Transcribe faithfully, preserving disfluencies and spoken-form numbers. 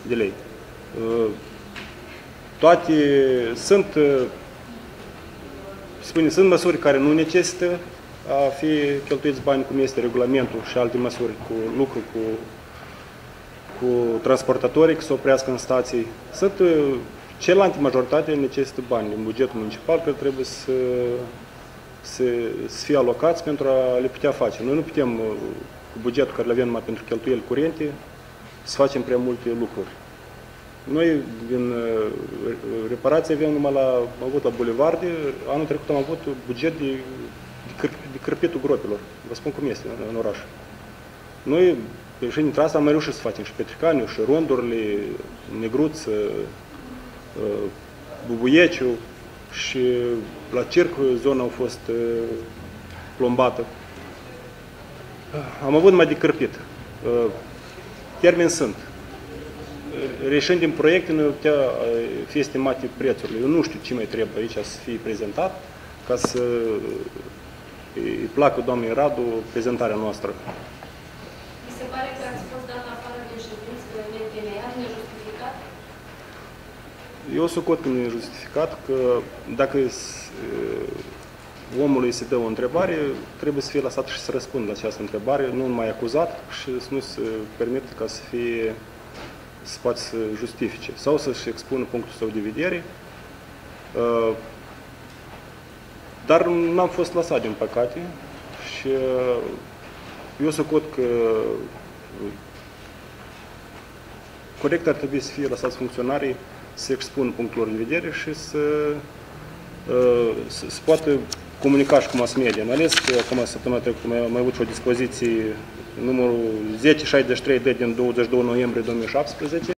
de lei. Toate sunt, spune, sunt măsuri care nu necesită a fi cheltuiți bani, cum este regulamentul și alte măsuri cu lucru cu, cu transportatorii, că se oprească în stații. Sunt celelalte majoritate necesită bani în bugetul municipal, care trebuie să, să, să fie alocați pentru a le putea face. Noi nu putem, cu bugetul care le avem numai pentru cheltuieli curente, să facem prea multe lucruri. Noi, din reparație, avem numai la, am avut la bulevarde, anul trecut am avut buget de, de, de cârpitul gropilor. Vă spun cum este în, în oraș. Noi, și dintre asta, am mai reușit să facem și Petricaniu, și rondurile, Negruță, Bubuieciu, și la Circ zona a fost plombată. Am avut mai de cârpit. Termeni sunt. Reșind din proiecte, ne putea fi estimate prețurile. Eu nu știu ce mai trebuie aici să fie prezentat, ca să îi placă doamnei Radu prezentarea noastră. Mi se pare că ați fost dat afară din ședință neîntemeiat, nejustificat? Eu socot că nu e justificat, că dacă omului se dă o întrebare, trebuie să fie lăsat și să răspundă la această întrebare, nu numai acuzat și să nu se permite ca să fie să poate să justifice sau să-și expună punctul său de vedere. Dar n-am fost lăsat, din păcate, și eu socot că corect ar trebui să fie lăsați funcționarii să expună punctul lor de vedere și să, să, să poată comunica și cu mass media. Mai ales că acum, săptămâna trecută, mai am avut și o dispoziție numărul zece șaizeci și trei D din douăzeci și doi noiembrie două mii șaptesprezece,